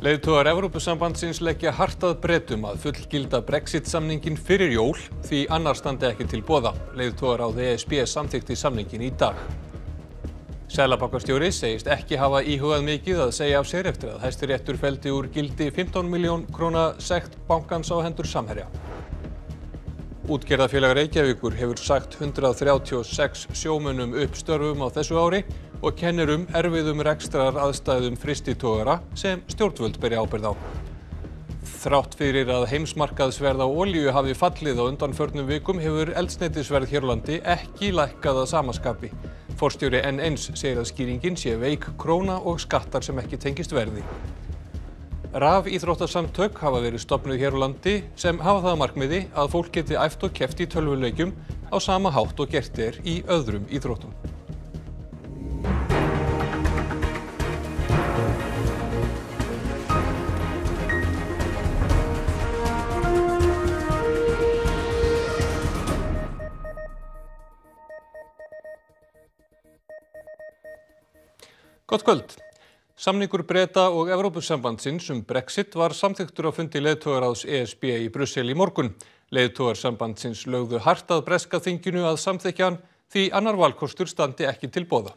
Leiðtogar Evrópusambandsins leggja hart að Bretum að fullgilda Brexit-samninginn fyrir jól því annar standi ekki til boða. Leiðtogaráð ESB samþykkti samninginn í dag. Seðlabankastjóri segist ekki hafa íhugað mikið að segja af sér eftir að Hæstiréttur felldi úr gildi 15 milljón króna sekt bankans á hendur Samherja. Útgerðarfélag Reykjavíkur hefur sagt 136 sjómönnum upp störfum á þessu ári og kennir erfiðum rekstraraðstæðum frystitogara sem stjórnvöld beri ábyrgð á. Þrátt fyrir að heimsmarkaðsverð á olíu hafi fallið á undanförnum vikum hefur eldsneytisverð hér á landi ekki lækkað að sama skapi. Forstjóri N1 segir að skýringin sé veik króna og skattar sem ekki tengist verði. Rafíþróttasamtök hafa verið stofnuð hér á landi sem hafa það að markmiði að fólk geti æft og keppt í tölvuleikjum á sama hátt og gert er í öðrum íþróttum. Gott kvöld. Samningur Breta og Evrópusambandsins Brexit var samþykktur á fundi leiðtogaráðs ESB í Brussel í morgun. Leiðtogar sambandsins lögðu hart að breska þinginu að samþykkja hann því annar valkostur standi ekki til boða.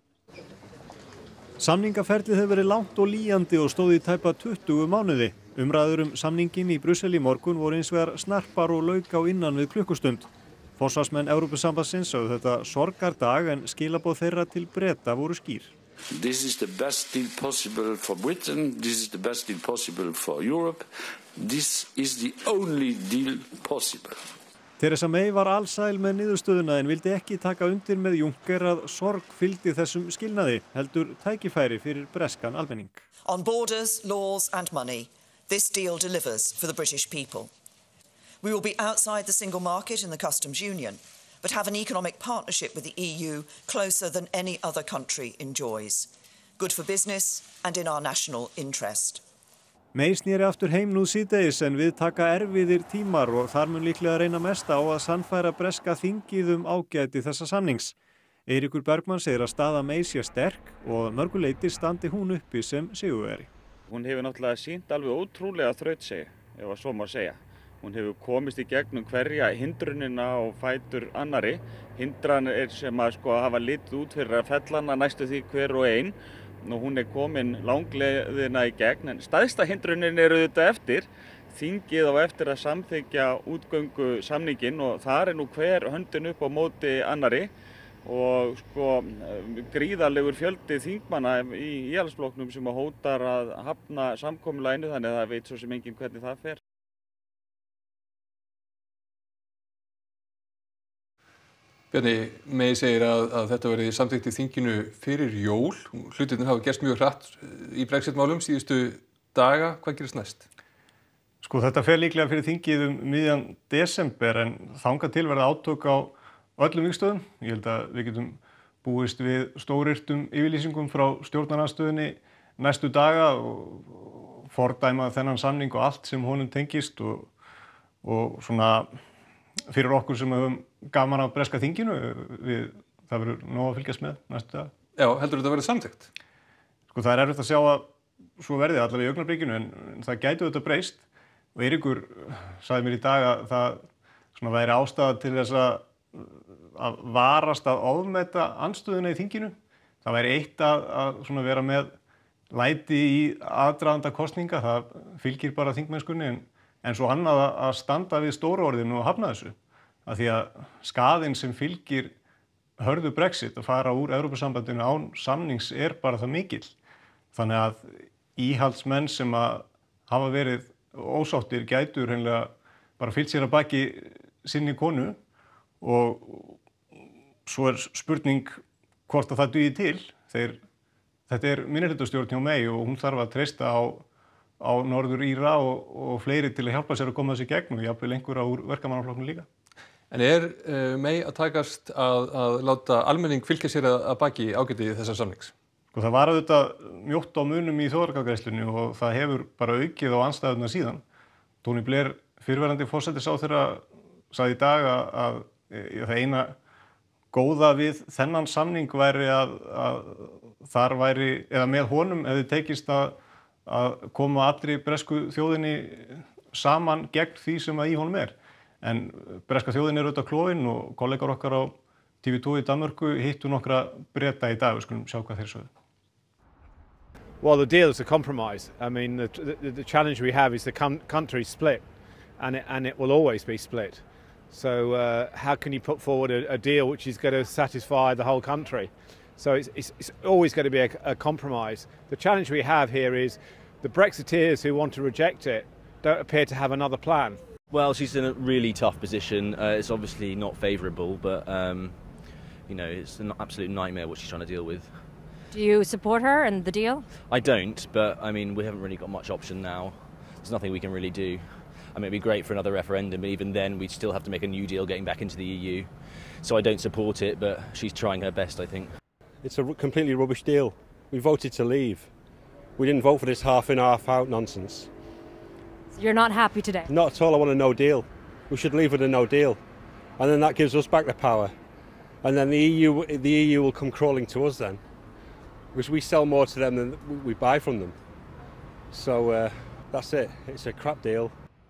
Samningaferlið hefur verið langt og lýjandi og stóð í tæpa 20 mánuði. Umræður Samninginn í Brussel í morgun voru hins vegar snarpar og lauk á innan við klukkustund. Forsvarsmenn Evrópusambandsins sögðu þetta sorgardag en skilaboð þeirra til Breta voru skýr. This is the best deal possible for Britain. This is the best deal possible for Europe. This is the only deal possible. Theresa May var alsæl með niðurstöðuna en vildi ekki taka undir með Juncker að sorg fylgdi þessum skilnaði, heldur tækifæri fyrir breskan almenning. On borders, laws and money, this deal delivers for the British people. We will be outside the single market and the customs union, but have an economic partnership with the EU closer than any other country enjoys. Good for business and in our national interest. May sneri aftur heim nú síðdegis en við taka erfiðir tímar og þar mun líklega reyna mest á að sannfæra breska þingið ágæti þessa samnings. Eiríkur Bergmann segir að staða May sé sterk og að mörgu leyti standi hún uppi sem sigurvegari. Hún hefur náttúrulega sýnt alveg ótrúlega þrautsegi, ef að svo má segja. Hún hefur komist í gegnum hverja hindrunina og fætur annari. Hindranir sem að hafa litið út fyrir að fellana næstu því hver og ein. Og hún komin langleiðina í gegn. En stærsta hindrunin auðvitað eftir. Þingið á eftir að samþykkja útgöngu samninginn og þar nú hver höndin upp á móti annari. Og gríðarlegur fjöldi þingmanna í íhaldsflokknum sem hótar að hafna samkomulaginu þannig að það veit svo sem enginn hvernig það fer. Bjarni, May segir að þetta verði samþykkt í þinginu fyrir jól. Hlutirnir hafa gerst mjög hratt í Brexit-málum síðustu daga. Hvað gerist næst? Þetta fer líklega fyrir þingið miðjan desember en þangað til verða átök á öllum vígstöðum. Ég held að við getum búist við stóryrtum yfirlýsingum frá stjórnarandstöðunni næstu daga og fordæma þennan samning og allt sem honum tengist og svona fyrir okkur sem höfum gaman af breska þinginu, það verður nóg að fylgjast með næstu dag. Já, heldur þetta verið samþykkt? Það er erfitt að sjá að svo verði allavega í augnablikinu en það gæti auðvitað breyst og Eiríkur sagði mér í dag að það væri ástæða til þess að varast að ofmeta andstöðuna í þinginu. Það væri eitt að vera með læti í aðdraganda kosninga, það fylgir bara þingmennskunni en svo annað að standa við stóru orðinu og hafna þessu. Af því að skaðinn sem fylgir hörðu Brexit að fara úr Evrópusambandinu án samnings bara það mikill. Þannig að íhaldsmenn sem að hafa verið ósáttir gætu hreinlega bara fylgt sér að baki sinni konu og svo spurning hvort að það dugi til. Þetta minnihlutastjórn hjá May og hún þarf að treysta á Norður Íra og fleiri til að hjálpa sér að koma þessu í gegn og jafnvel einhverja úr verkamannaflokknum líka. En May að takast að láta almenning fylgja sér að baki ágæti þessa samnings? Það var auðvitað mjótt á munum í þjóðaratkvæðagreiðslunni og það hefur bara aukið á andstæðuna síðan. Tony Blair, fyrrverandi forsætisráðherra, sagði í dag að það eina góða við þennan samning væri að þar væri, eða með honum hefði tekist að að koma allri bresku þjóðinni saman gegn því sem í honum En breska þjóðin auðvitað klofin og kollegar okkar á TV2 í Danmörku hittu nokkra Breta í dag, við skulum sjá hvað þeir sögðu. Well, the deal is a compromise. I mean, the challenge we have is the country split, and it will always be split. So how can you put forward a deal which is going to satisfy the whole country? So it's always going to be a compromise. The challenge we have here is the Brexiteers who want to reject it don't appear to have another plan. Well, she's in a really tough position. It's obviously not favourable, but you know, it's an absolute nightmare what she's trying to deal with. Do you support her and the deal? I don't, but I mean, we haven't really got much option now. There's nothing we can really do. I mean, it'd be great for another referendum, but even then we'd still have to make a new deal getting back into the EU. So I don't support it, but she's trying her best, I think. It's a completely rubbish deal. We voted to leave. We didn't vote for this half in, half out nonsense. So you're not happy today? Not at all. I want a no deal. We should leave with a no deal. And then that gives us back the power. And then the EU will come crawling to us then. Because we sell more to them than we buy from them. So that's it. It's a crap deal.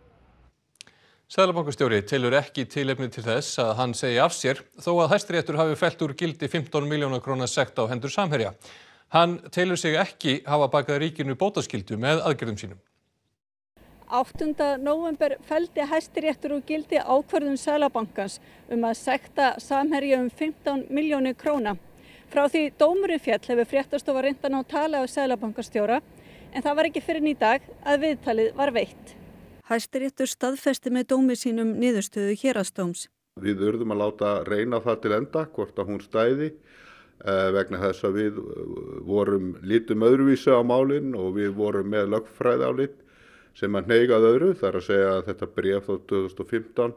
Seðlabankastjóri telur ekki tilefni til þess að hann segi af sér þó að Hæstiréttur hafi fellt úr gildi 15 milljóna króna sekt á hendur Samherja. Hann telur sig ekki hafa bakað ríkinu bótaskyldu með aðgerðum sínum. 8. nóvember felldi Hæstiréttur úr gildi ákvörðun Seðlabankans að sekta Samherja 15 milljónir króna. Frá því dómurinn féll hefur fréttastofa reynt að ná tali af Seðlabankastjóra en það var ekki fyrr en í dag að viðtalið var veitt. Hæstiréttur staðfesti með dómi sínum niðurstöðu héraðsdóms. Við urðum að láta reyna það til enda hvort að hún stæði vegna þess að við lítum öðruvísi á málin og við vorum með lögfræðiálit sem að hneiga að öðru, þar að segja að þetta bréf frá 2015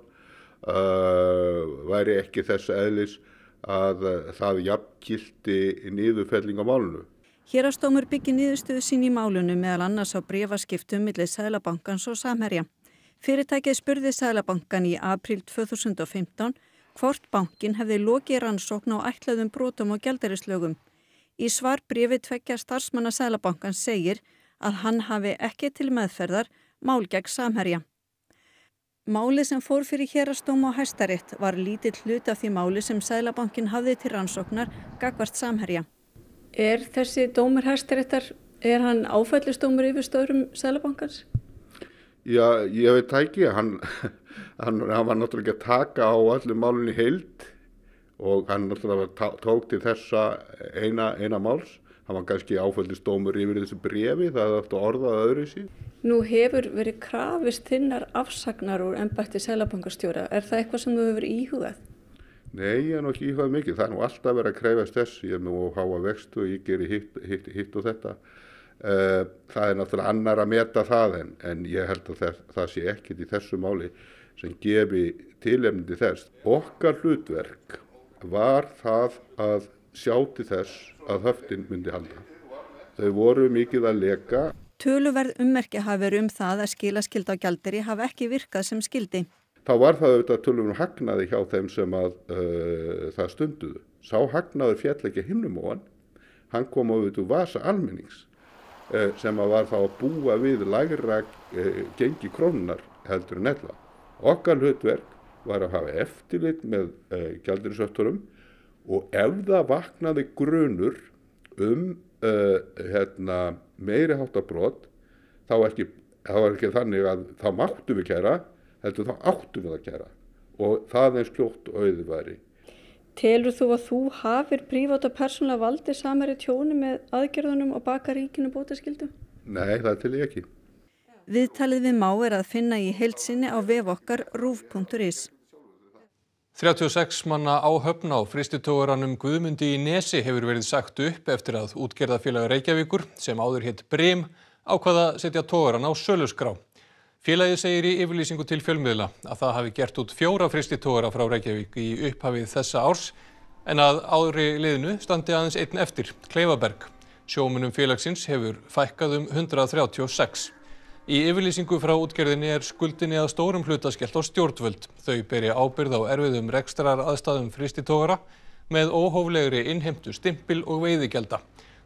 væri ekki þess eðlis að það jafngilti niðurfelling á málinu. Héraðsdómur byggir niðurstöðu sín í málinu meðal annars á bréfaskiptum milli Seðlabankans og Samherja. Fyrirtækið spurði Seðlabankan í apríl 2015 hvort bankinn hefði lokið rannsókn á ætluðum brotum á gjaldeyrislögum. Í svarbréfi tveggja starfsmanna Seðlabankans segir að hann hafi ekki til meðferðar mál gegn Samherja. Málið sem fór fyrir héraðsdóm og Hæstarétt var lítill hluti af því máli sem Seðlabankinn hafði til rannsóknar gagnvart Samherja. Þessi dómur Hæstaréttar, hann áfellisdómur yfir stöðrum Seðlabankans? Já, ég veit ekki, hann var náttúrulega ekki að taka á öllum málunni í heild og hann náttúrulega tók til þessa eina máls. Hann var kannski áfellisdómur yfir þessu bréfi, það átti að orða það öðru síðan. Nú hefur verið krafist þinnar afsagnar úr embætti Seðlabankastjóra. Það eitthvað sem þú hefur íhugað? Nei, ég ekki íhugað mikið. Það nú alltaf verið að krefast þess. Ég nú háa vextu og ég geri hitt og þetta. Það náttúrulega annar að meta það en ég held að það sé ekkert í þessu máli sem gefi tilefni til þess. Okkar hlutverk var það að sjá til þess að höftin myndi halda. Þau voru mikið að leka. Töluverð ummerki hafi verið það að skilaskylda á gjaldeyri hafi ekki virkað sem skyldi. Þá var það auðvitað töluverður hagnaði hjá þeim sem að það stunduðu. Sá hagnaður féll ekki himnum á hann. Hann kom auðvitað úr vasa almennings sem að var þá að búa við lægra gengi krónunar heldur en ella. Okkar hlutverk var að hafa eftirlit með gjaldeyrishöftunum og ef það vaknaði grunur meiri háttar brot þá var ekki þannig að þá máttum við kæra, heldur þá áttum við að kæra og það eins kljótt og auðið væri. Telur þú að þú hafir prívat og persónulega valdið Samherja tjóni með aðgerðunum og baka ríkinu bótaskyldu? Nei, það tel ég ekki. Viðtalið við Má að finna í heild sinni á vef okkar rúv.is. 36 manna áhöfn á frystitogaranum Guðmundi í Nesi hefur verið sagt upp eftir að útgerðarfélag Reykjavíkur, sem áður hétt Brim, ákvað að setja togaran á söluskrá. Félagið segir í yfirlýsingu til fjölmiðla að það hafi gert út 4 frystitogara frá Reykjavík í upphafið þessa árs en að ári liðnu standi aðeins einn eftir, Kleifaberg. Sjómönnum félagsins hefur fækkað 136. Í yfirlýsingu frá útgerðinni skuldinni að stórum hluta skellt á stjórnvöld. Þau beri ábyrgð á erfiðum rekstrar aðstæðum frystitogara með óhóflegri innheimtu stimpil og veiðigjalda.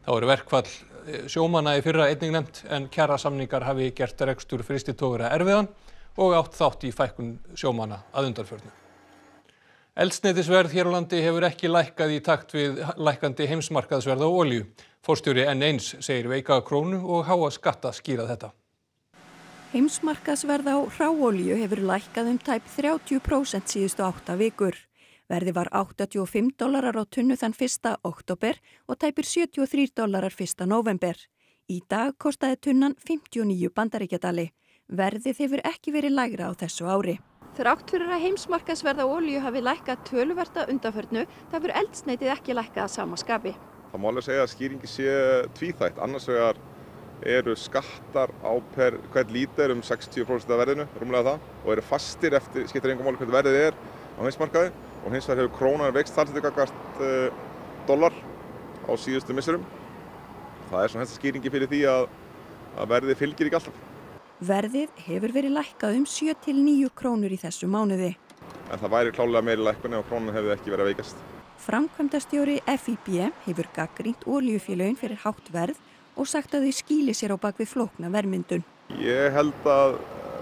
Þá verkfall sjómanna í fyrra einnig nefnt en kjarasamningar hafi gert rekstur frystitogara erfiðan og átt þátt í fækkun sjómanna að undanförnu. Eldsneytisverð hér á landi hefur ekki lækkað í takt við lækkandi heimsmarkaðsverð á olíu. Forstjóri N1 segir veika krónu og háa skatta skýra þetta. Heimsmarkaðsverð á hráolíu hefur lækkað tæp 30% síðustu 8 vikur. Verði var $85 á tunnu þann 1. október og tæpir $73 1. nóvember. Í dag kostaði tunnan 59 bandaríkjadali. Verðið hefur ekki verið lægra á þessu ári. Þrátt fyrir að heimsmarkaðsverð á olíu hafi lækkað töluvert að undanförnu, það hefur eldsneytið ekki lækkað að sama skapi. Það má alveg segja að skýringi sé tvíþætt. Annars vegar eru skattar á hvern lítur 60% af verðinu, rúmlega það, og eru fastir eftir, skiptir engu máli hvernig verðið er á heimsmarkaði, og hins vegar hefur krónan veikst talsvert gagnvart dollar á síðustu misserum. Það er svona helsta skýringi fyrir því að verðið fylgir ekki alltaf. Verðið hefur verið lækkað 7 til 9 krónur í þessu mánuði. En það væri klálega meiri lækkun ef krónan hefði ekki verið að veikast. Framkvæmdastjóri FIB hefur gagnrýnt olíufélögin fyrir hátt verð og sagt að þau skýli sér á bak við flókna verðmyndun. Ég held að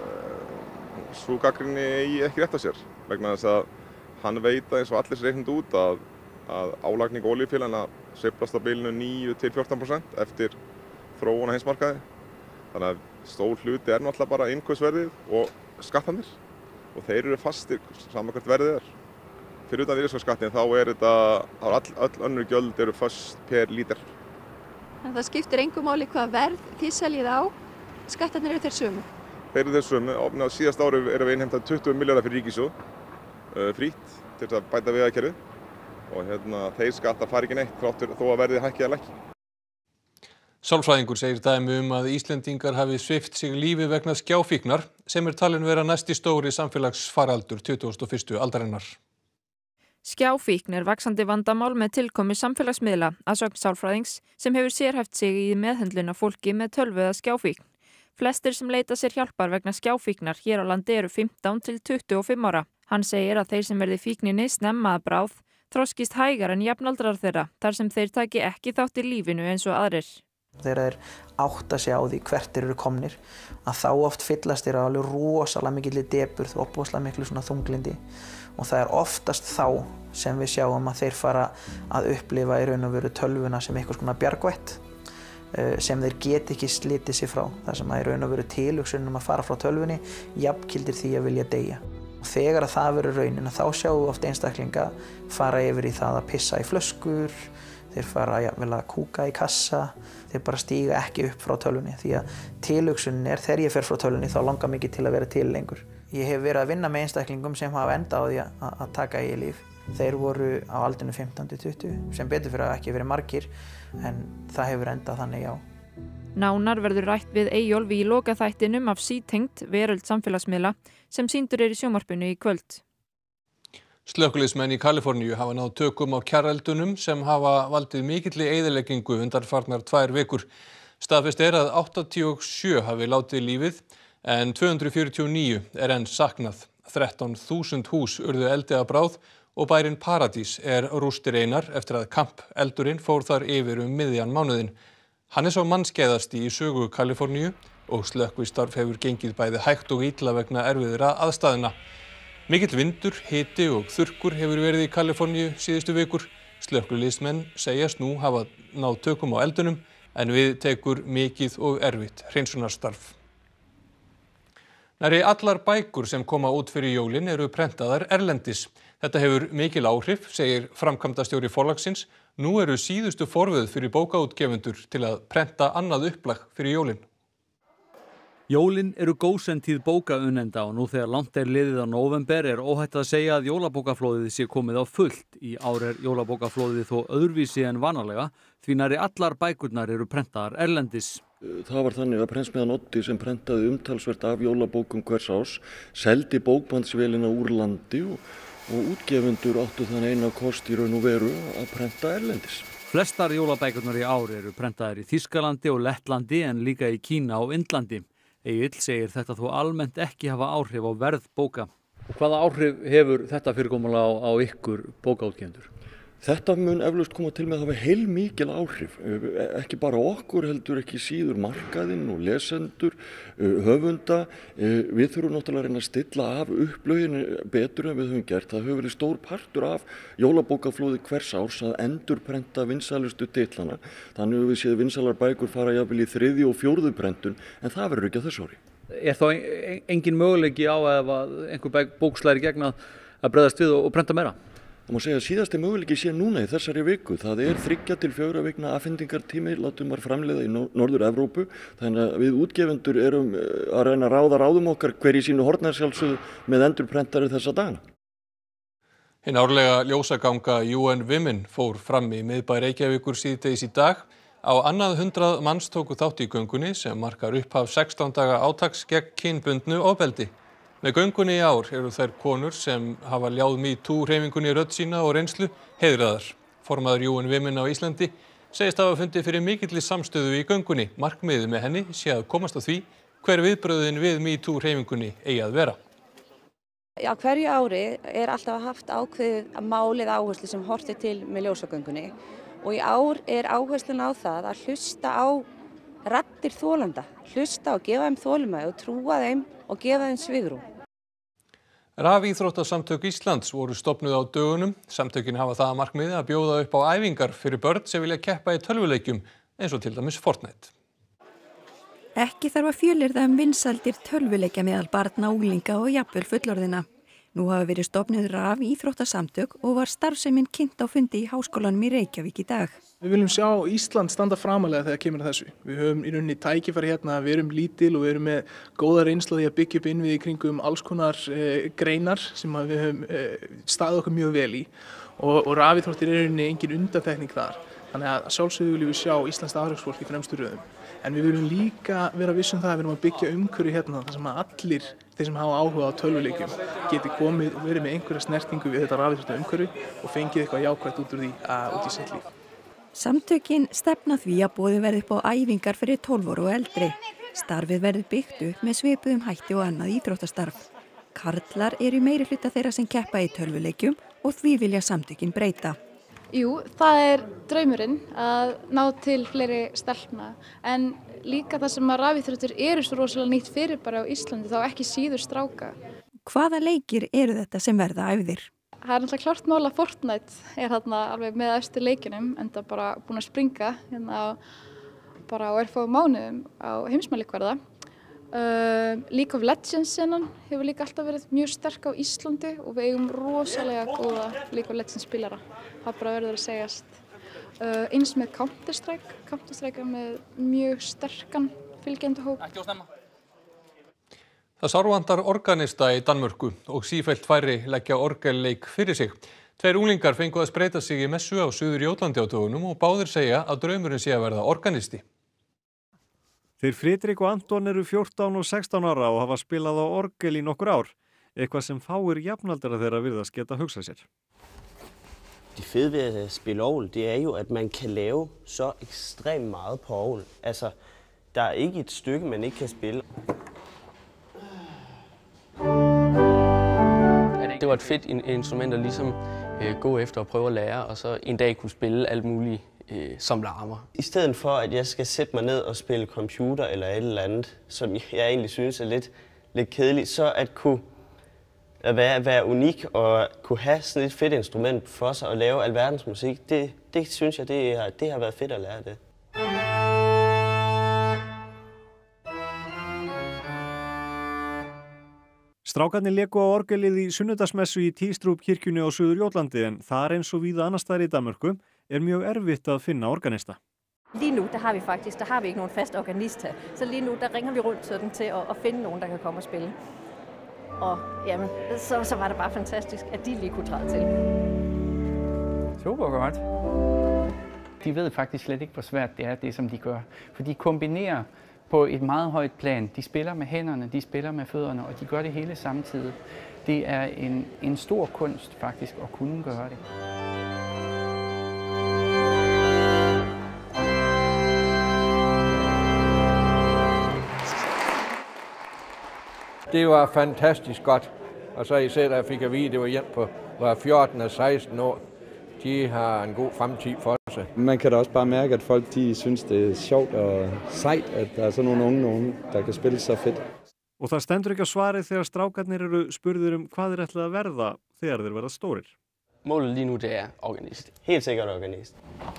sú gagnrýni eigi ekki rétt á sér, vegna þess að hann veit eins og allir reiknað út að álagning olíufélaganna sveiflast á bilinu 9 til 14% eftir þróun á heimsmarkaði. Þannig að stór hluti er náttúrulega bara innkaupsverðið og skattarnir, og þeir eru fastir sama hvert verðið er. Fyrir utan virðisaukaskattinn þá er þetta, öll önnur gjöld eru föst per lítur. En það skiptir engu máli hvað verð þið seljið á, skattarnir eru þeir sömu? Þeir eru þeir sömu. Á síðasta ári erum við innheimtað 20 milljarðar fyrir ríkissjóð, frítt til að bæta vegakerfið, og þeir skattar fara ekki neitt þó að verðið hækki eða lækki. Sálfræðingur segir dæmi að Íslendingar hafi svipt sig lífi vegna skjáfíknar sem talin vera næsti stóri samfélagsfaraldur 21. aldarinnar. Skjáfíkn vaxandi vandamál með tilkomu samfélagsmiðla að sögn sálfræðings sem hefur sérhæft sig í meðhöndlun á fólki með tölvu eða skjáfíkn. Flestir sem leita sér hjálpar vegna skjáfíknar hér á landi eru 15 til 25 ára. Hann segir að þeir sem verði fíkninni snemma að bráð þroskist hægar en jafnaldrar þeirra þar sem þeir taki ekki þátt í lífinu eins og aðrir. Þegar þeir átta sig á því hvert þeir eru komnir, að þá oft fyllast þeir alveg rosalega mikilli depurð og opbúslega miklu svona þunglindi, og það er oftast þá sem við sjáum að þeir fara að upplifa í raun og veru tölvuna sem einhvers konar bjargvætt sem þeir geti ekki slitið sig frá, þar sem að í raun og veru tilhugsunin að fara frá tölvunni jafngildir því að vilja deyja. Og þegar að það verður raunin, þá sjáum við oft einstaklinga fara yfir í það að pissa í flöskur, þeir fara jafnvel að kúka í kassa, þeir bara stíga ekki upp frá tölvunni, því að tilhugsunin þegar ég fer frá tölvunni þá langar mikið til að vera til lengur. Ég hef verið að vinna með einstaklingum sem hafa endað á því að taka eigið líf. Þeir voru á aldrinum 15 til 20, sem betur fyrir að ekki verið margir, en það hefur endað þannig, já. Nánar verður rætt við Eyjólf í lokaþættinum af Sítengt veröld samfélagsmiðla sem sýndur í sjónvarpinu í kvöld. Slökkviliðsmenn í Kaliforníu hafa náð tökum á kjarreldunum sem hafa valdið mikilli eyðileggingu undanfarnar 2 vikur. Staðfest að 87 hafi látið lífið en 249 enn saknað. 13.000 hús urðu eldi að bráð og bærinn Paradís rústir einar eftir að kampeldurinn fór þar yfir miðjan mánuðinn. Hann sá mannskæðasti í sögu Kaliforníu og slökkvistarf hefur gengið bæði hægt og illa vegna erfiðra aðstæðna. Mikill vindur, hiti og þurrkur hefur verið í Kaliforníu síðustu vikur. Slökkviliðsmenn segjast nú hafa náð tökum á eldunum en við tekur mikið og erfitt hreinsunarstarf. Nærri allar bækur sem koma út fyrir jólin eru prentaðar erlendis. Þetta hefur mikil áhrif, segir framkvæmdastjóri Forlagsins. Nú eru síðustu forvöð fyrir bókaútgefendur til að prenta annað upplag fyrir jólin. Jólin eru gósentíð bókaunnenda og nú þegar langt liðið á nóvember óhætt að segja að jólabókaflóðið sé komið á fullt. Í ár jólabókaflóðið þó öðruvísi en vanalega því nærri allar bækurnar eru prentaðar erlendis. Það var þannig að prentsmiðjan Oddi sem prentaði umtalsvert af jólabókum hvers árs seldi bókbandsvélina úr landi og útgefendur áttu þann eina kost í raun og veru að prenta erlendis. Flestar jólabækurnar í ár eru prentaðar í Þýskalandi og Lettlandi en líka í Kína og Indlandi. Egill segir þetta þó almennt ekki hafa áhrif á verð bóka. Og hvaða áhrif hefur þetta fyrirkomulag á ykkur bókaútgefendur? Þetta mun eflaust koma til með að hafa heilmikil áhrif, ekki bara okkur heldur ekki síður markaðinn og lesendur, höfunda. Við þurfum náttúrulega að reyna að stilla af upplöginu betur en við höfum gert. Það hefur verið stór partur af jólabókaflóði hvers árs að endurprenta vinsælustu titlana. Þannig höfum við séð vinsælar bækur fara jafnvel í 3. og 4. prentun, en það verður ekki á þessu ári. Er þá engin möguleiki á ef einhver bók slæri gegn að bregðast við og prenta meira? Það má segja að síðasti möguleiki sé núna í þessari viku. Það er 3 til 4 vikna afhendingartími, látum maður framleiða í Norður-Evrópu. Þannig að við útgefendur erum að reyna að ráða ráðum okkar hver í sínu hornarsjálfsögðu með endurprentari þessa dagana. Hinn árlega ljósaganga UN Women fór fram í miðbæ Reykjavíkur síðdegis í dag. Á annað 100 manns tóku þátt í göngunni sem markar upphaf 16 daga átaks gegn kynbundnu ofbeldi. Með göngunni í ár eru þær konur sem hafa ljáð MeToo-hreyfingunni rödd sína og reynslu heiðraðar. Formaður UN Women á Íslandi segist hafa fundið fyrir mikilli samstöðu í göngunni. Markmiðið með henni sé að komast að því hver viðbrögðin við MeToo-hreyfingunni eigi að vera. Á hverju ári er alltaf haft ákveðið málið áherslu sem horft til með ljósagöngunni. Og í ár er áherslun á það að hlusta á raddir þolenda, hlusta og gefa þeim þolinmæði og trúa þeim og gefa þeim svigrúm. Rafíþróttasamtök Íslands voru stofnuð á dögunum. Samtökin hafa það að markmiði að bjóða upp á æfingar fyrir börn sem vilja keppa í tölvuleikjum, eins og til dæmis Fortnite. Ekki þarf að fjölyrða vinsældir tölvuleikja meðal barna, unglinga og jafnvel fullorðina. Nú hafa verið stofnuð Rafíþróttasamtök og var starfsemin kynnt á fundi í Háskólanum í Reykjavík í dag. Við viljum sjá Ísland standa framalega þegar kemur að þessu. Við höfum í rauninni tækifæri hérna, við erum lítil og við erum með góða reynslu að byggja upp innviði í kringum alls konar greinar sem við höfum staðið okkur mjög vel í og rafíþróttir er í rauninni engin undantekning þar. Þannig að sjálfsögðu viljum við sjá íslenskt afreksfólk í fremstu röðum. En við viljum líka vera vissum það að við erum að byggja umhverfi hérna þar sem að allir þeir sem hafa áhuga á tölvuleikjum geti komið og verið með einhverja snertingu við þetta rafíþrótta umhverfi og fengið eitthvað jákvætt út úr því út í sitt líf. Samtökin stefna því að boðið verði upp á æfingar fyrir 12 ára og eldri. Starfið verður byggt upp með svipuðum hætti og annað íþróttastarf. Karlar eru í meirihluta þeirra sem keppa í tölvuleikjum og því vilja samtökin breyta. Jú, það er draumurinn að ná til fleiri stelpna en líka það sem að rafíþróttir eru svo rosalega nýtt fyrirbæri á Íslandi þá ekki síður stráka. Hvaða leikir eru þetta sem verða æfðir? Það er náttúrulega klart mál að Fortnite er þarna alveg með efstu leikinum en það bara búin að springa hérna bara á örfáum mánuðum á heimsmælikvarða. League of Legends senan hefur líka alltaf verið mjög sterk á Íslandi og við eigum rosalega góða League of Legends spilara. Það bara verður að segjast. Eins með Counter-Strike er með mjög sterkan fylgjendahóp. Það sárvantar organista í Danmörku og sífellt færri leggja orgelleik fyrir sig. 2 unglingar fengu að spreyta sig í messu á Suður-Jótlandi á dögunum og báðir segja að draumurinn sé að verða organisti. Þeir Friðrik og Anton eru 14 og 16 ára og hafa spilað á orgel í nokkur ár. Eitthvað sem fáir jafnaldra þeirra virðast geta hugsað sér. Det fede ved at spille orgel, det er jo, at man kan lave så ekstremt meget på orgel. Altså, der er ikke et stykke, man ikke kan spille. Det var et fedt instrument at ligesom gå efter og prøve at lære, og så en dag kunne spille alt muligt som larmer. I stedet for, at jeg skal sætte mig ned og spille computer eller et eller andet, som jeg egentlig synes er lidt kedeligt, så at kunne være unik og kunne have sådan et fedt instrument for sig og lave alverdens musik, det synes jeg, det har været fedt at lære det. Strákarnir léku á orgelið í sunnudagsmessu í Tistrup kirkjunni á Suður-Jótlandi en þar eins og víða annars staðar í Danmörku er mjög erfitt að finna organista. Lige nu der har vi ikke nogen fast organist her, så lige nu der ringer vi rundt sådan til at finde nogen der kan komme og spille. Og jamen så var det bare fantastisk at de lige kunne træde til. Super godt. De ved faktisk slet ikke hvor svært det er det som de gør, for de kombinerer på et meget højt plan. De spiller med hænderne, de spiller med fødderne og de gør det hele samtidig. Det er en stor kunst faktisk at kunne gøre det. Det var fantastisk godt, og så især da jeg fik at vide, at det var en på 14 og 16 år. de har en god fremtid for sig. Man kan da også bare mærke, at folk de synes, det er sjovt og sejt, at der er sådan nogle unge nogen, der kan spille så fedt. Og það stendur ekki á svari þegar strákarnir eru spurðir hvað þeir ætla að verða þegar þeir verða stórir. Målet lige nu, det er organist. Helt sikkert organist.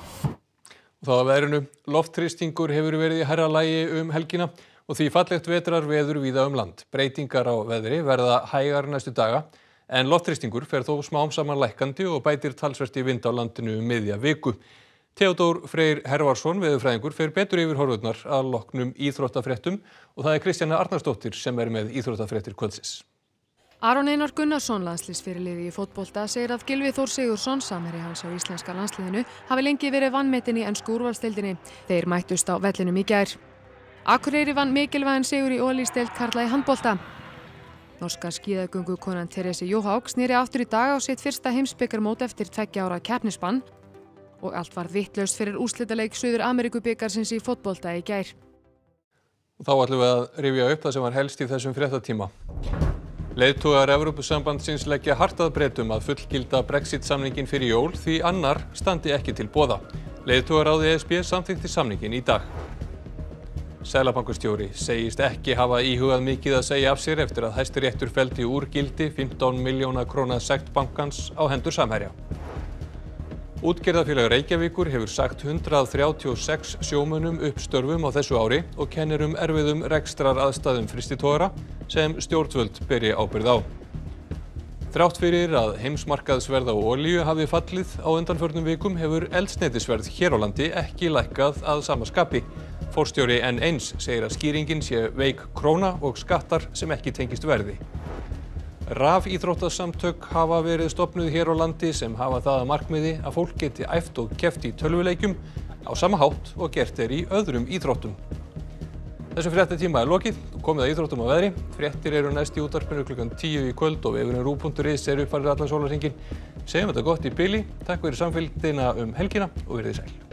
Þá að veðrinu, loftþrýstingur hefur verið í hærra lagi helgina og því fallegt vetrarveður víða land. Breytingar á veðri verða hægar næstu daga, en loftþrýstingur fer þó smám saman lækkandi og bætir talsvert í vind á landinu miðja viku. Theodór Freyr Hervarsson, veðurfræðingur, fer betur yfir horfurnar að loknum íþróttafréttum og það er Kristjana Arnarsdóttir sem er með íþróttafréttir kvöldsins. Aron Einar Gunnarsson, landsliðsfyrirliði í fótbolta, segir að Gylfi Þór Sigurðsson, samherji hans á íslenska landsliðinu, hafi lengi verið vanmetinn í ensku úrvalsdeildinni. Þeir mættust á vellinum í gær. Akureyri vann mikilvægan sigur í Ólísdeild karla í handbolta. Norska skíðagöngukonan Therese Johaug sneri aftur í dag á sitt fyrsta heimsbikarmót eftir 2 ára keppnisbann og allt var vitlaust fyrir úrslitaleik Suður Ameríkubikarsins í fótbolta í gær. Þá ætlum við að rifja upp það sem var helst í þessum fréttatíma. Leiðtogar Evrópusambandsins leggja hart að Bretum að fullgilda Brexit-samninginn fyrir jól því annar standi ekki til boða. Leiðtogaráði ESB samþykkti samninginn í dag. Seðlabankastjóri segist ekki hafa íhugað mikið að segja af sér eftir að Hæstiréttur felldi úr gildi 15 milljóna króna sekt bankans á hendur Samherja. Útgerðarfélag Reykjavíkur hefur sagt 136 sjómönnum upp störfum á þessu ári og kennir erfiðum rekstraraðstæðum frystitogara sem stjórnvöld beri ábyrgð á. Þrátt fyrir að heimsmarkaðsverð á olíu hafi fallið á undanförnum vikum hefur eldsneytisverð hér á landi ekki lækkað að sama skapi. Forstjóri N1 segir að skýringin sé veik króna og skattar sem ekki tengist verði. Rafíþróttasamtök hafa verið stofnuð hér á landi sem hafa það að markmiði að fólk geti æft og keppt í tölvuleikjum á sama hátt og gert í öðrum íþróttum. Þessum fréttatíma er lokið og komið að íþróttum og veðri. Fréttir eru næst í útvarpinu klukkan 10 í kvöld og vefurinn ruv.is er uppfærður allan sólarhringinn. Segjum þetta gott í bili. Takk fyrir samfylgdina helgina og verið sæl.